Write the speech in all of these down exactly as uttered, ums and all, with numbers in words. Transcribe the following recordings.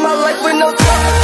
my life with no clock.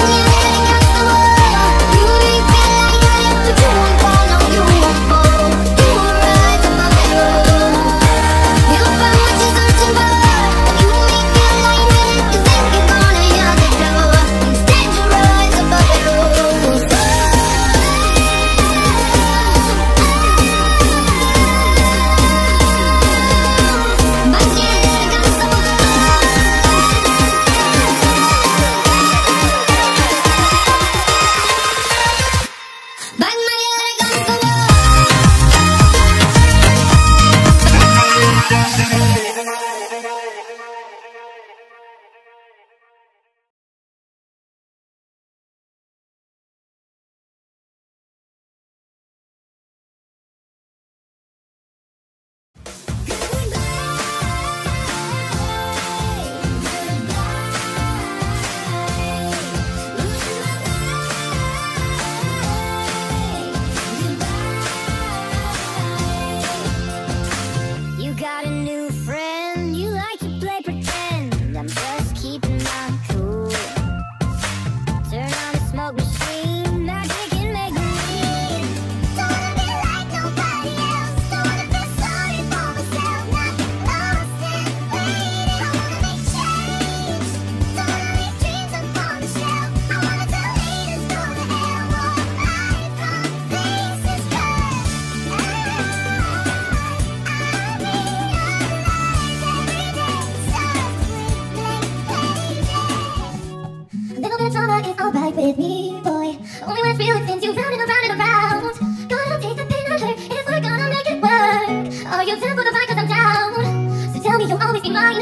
With me, boy. Only when it's real, it spins you round and around and around. Gonna take the pain and hurt if we're gonna make it work. Are you down for the ride? Cause I'm down. So tell me you'll always be mine.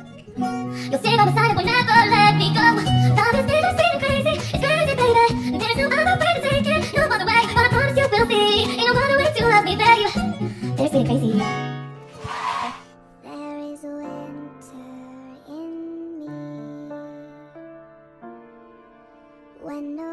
You'll stay by my side and will never let me go. Love is bitter, sweet and crazy. It's crazy, baby. There's no other way to take it, no other way. But I promise you will see. Ain't no other way to love me, babe. There's sweet and crazy. There is winter in me when no